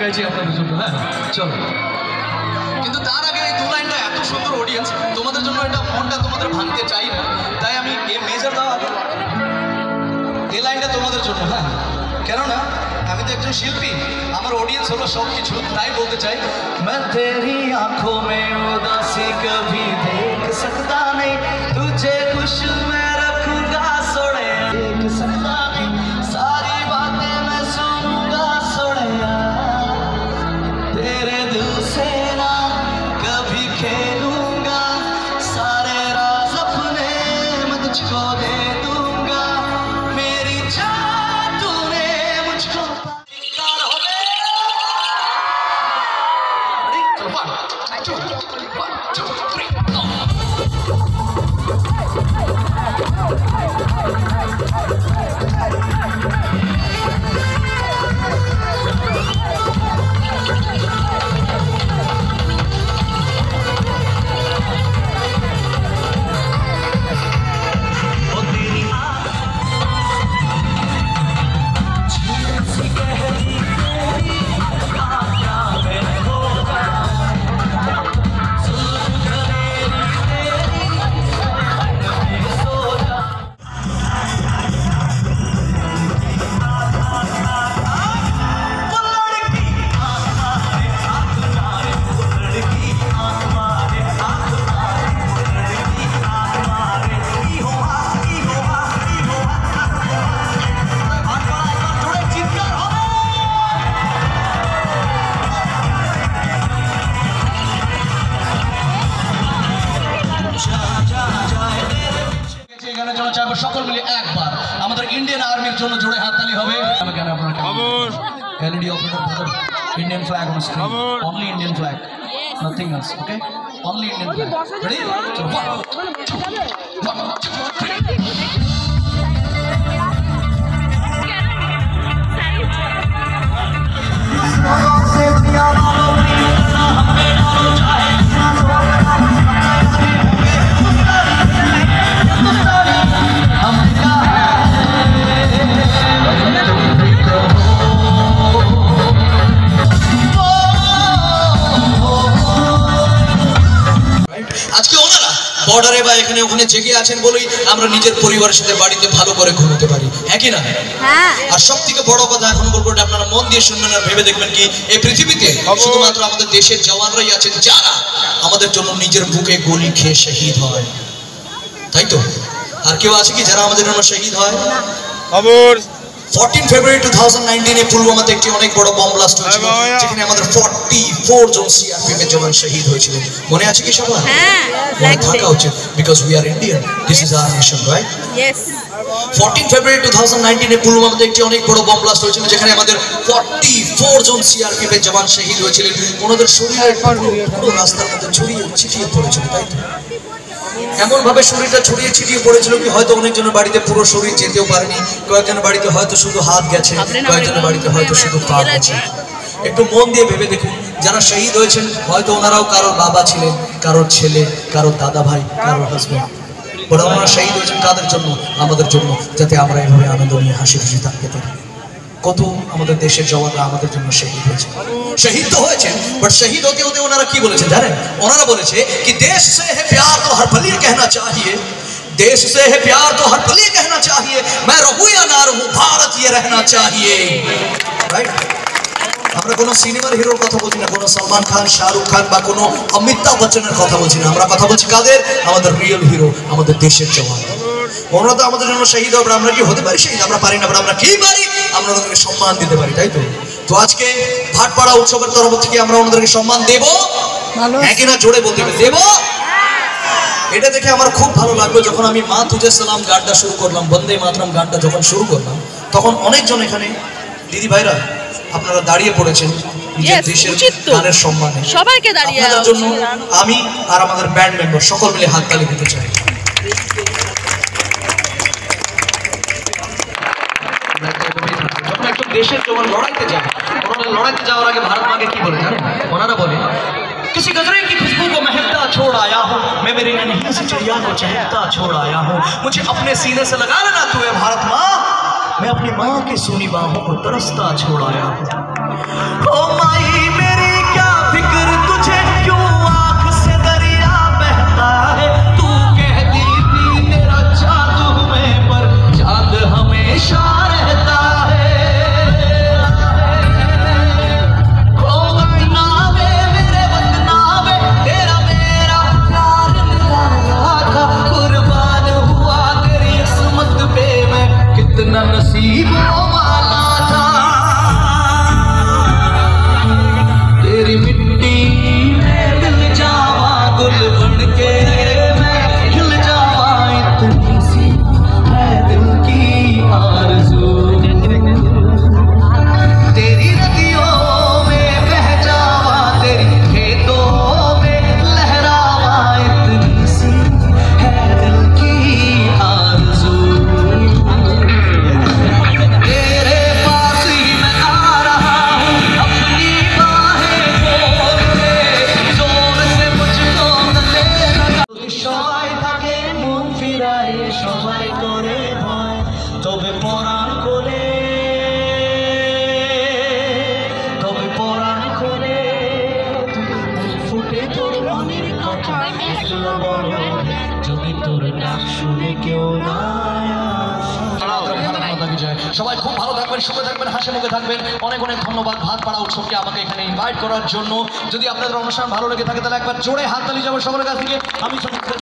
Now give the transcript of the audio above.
গাইছি আপনাদের জন্য। হ্যাঁ চলো, কিন্তু তার আগে এই দু লাইনটা এত সুন্দর অডিয়েন্স, তোমাদের জন্য এটা মনটা তোমাদের ভাঙতে চাই না, তাই আমি মেজর দাও আগে এই লাইনটা তোমাদের জন্য। হ্যাঁ কেননা আমি তো একজন শিল্পী, আমার অডিয়েন্স হলো সব কিছু, তাই বলতে চাই मैं तेरी आंखों में उदासी कभी देख सकता नहीं, तुझे खुश मैं रखूंगा सोने देख सकता नहीं, सारी बातें मैं सुनूंगा सोने तेरे दिल से ना कभी खेलूंगा, सारे राज अपने मैं तुझको दे दूंगा, मेरी जान तूने मुझको সকল মিলে একবার আমাদের ইন্ডিয়ান আর্মির জন্য জোরে হাততালি হবে। LED operator, Indian flag on screen, only Indian flag, nothing else, okay? Only Indian flag. Ready? So 1, 2, 3. আজকে ওনারা বর্ডারে বা এখানে ওখানে জেগে আছেন বলেই আমরা নিজের পরিবারের সাথে বাড়িতে ভালো করে ঘুমোতে পারি, হ্যাঁ কি না? আর সব থেকে বড় কথা এখন বলবো, আপনারা মন দিয়ে শুনবেন আর ভেবে দেখবেন কি এই পৃথিবীতে শুধুমাত্র আমাদের দেশের জওয়ানরাই আছেন যারা আমাদের জন্য নিজের বুকে গুলি খেয়ে শহীদ হয়, তাই তো? আর কেউ আছে কি যারা আমাদের জন্য শহীদ হয়? 14 ফেব্রুয়ারি 2019 পুলওয়ামাতে একটি অনেক বড় বম ব্লাস্ট হয়েছিল, যেখানে আমাদের 44 জন সিআরপিএফ এর জওয়ান শহীদ হয়েছিলেন। মনে আছে কি সবার? হ্যাঁ, থাকা উচিত, because we are Indian, this is our nation, right? Yes. 14 February 2019 পুলওয়ামাতে একটি অনেক বড় বম ব্লাস্ট হয়েছিল, যেখানে আমাদের 44 জন সিআরপিএফ এর জওয়ান শহীদ হয়েছিলেন। ওনাদের শরীরের পুরো রাস্তার মধ্যে ছড়িয়ে ছিটিয়ে পড়েছিল, তাই তো? এমন ভাবে শরীরটা ছড়িয়ে ছিটিয়ে পড়েছিল কি হয়তো অনেকজনের বাড়িতে পুরো শরীর যেতেও পারেনি, কয়েকজনের বাড়িতে হয়তো শুধু হাত গেছে, কয়েকজনের বাড়িতে হয়তো শুধু পা গেছে। একটু মন দিয়ে ভেবে দেখুন, যারা শহীদ হয়েছেন হয়তো ওনারাও কারোর বাবা ছিলেন, কারোর ছেলে, কারোর দাদা ভাই, কারোর হাজবেন্ড। ওরা ওনারা শহীদ হয়েছেন কাদের জন্য? আমাদের জন্য, যাতে আমরা এভাবে আনন্দ নিয়ে হাসি খুশি থাকতে পারি। কত আমাদের দেশের জওয়ানরা আমাদের জন্য শহীদ হয়েছে, শহীদ তো হয়েছেন, বাট শহীদ হতে হতে ওনারা কি বলেছেন জানেন? ওনারা বলেছে কি দেশ সে হে প্যার তো হর পল ये कहना चाहिए, देश से है प्यार तो हर पल ये कहना चाहिए, मैं रहूं या ना रहूं भारत ये रहना चाहिए, राइट? আমরা কোনো সিনেমার হিরোর কথা বলছি না, কোনো সলমান খান, শাহরুখ খান বা কোনো অমিতাভ বচ্চনের কথা বলছি না, আমরা কথা বলছি কাদের? আমাদের রিয়েল হিরো, আমাদের দেশের জওয়ান। ওনারা তো আমাদের জন্য শহীদ হবে, আমরা কি হতে পারি শহীদ? আমরা পারি না, আমরা কি পারি? আমরা ওনাদেরকে সম্মান দিতে পারি, তাই তো? তো আজকে ভাটপাড়া উৎসবের তরফ থেকে আমরা ওনাদেরকে সম্মান দেব, হ্যাঁ কিনা? জোরে বলতে হবে, দেব। এটা দেখে আমার খুব ভালো লাগলো, যখন আমি মা তুজে সালাম গানটা শুরু করলাম, বন্দে মাতরম গানটা যখন শুরু করলাম, তখন অনেকজন এখানে দিদি ভাইরা আপনারা দাঁড়িয়ে পড়েছেন নিজের দেশের গানের সম্মানে। সবাইকে দাঁড়িয়ে আপনাদের জন্য আমি আর আমাদের ব্যান্ড মেম্বার সকল মিলে হাততালি দিতে চাই। যখন একজন দেশের জন্য লড়াইতে যায়, ওনারা লড়াইতে যাওয়ার আগে ভারত মাকে কি বলে জানেন? ওনারা বলে किसी गजरे की खुशबू को महकता छोड़ आया हूँ, मैं मेरी नन्ही सी चिड़िया को चहकता छोड़ आया हूँ, मुझे अपने सीने से लगा लेना तू है भारत माँ, मैं अपनी माँ की सूनी बाहों को तरसता छोड़ आया हूँ। ओ माई রাতে তোর মনের কথা একলা বলো যদি তোর ডাক শুনে কেউ না সবাই খুব ভালো থাকবেন, সুখে থাকবেন, হাসি মুখে থাকবেন। অনেক অনেক ধন্যবাদ ভাতপাড়া উৎসবকে আমাকে এখানে ইনভাইট করার জন্য। যদি আপনাদের অনুষ্ঠান ভালো লেগে থাকে তাহলে একবার জোরে হাততালি যাবো সবার কাছ থেকে। আমি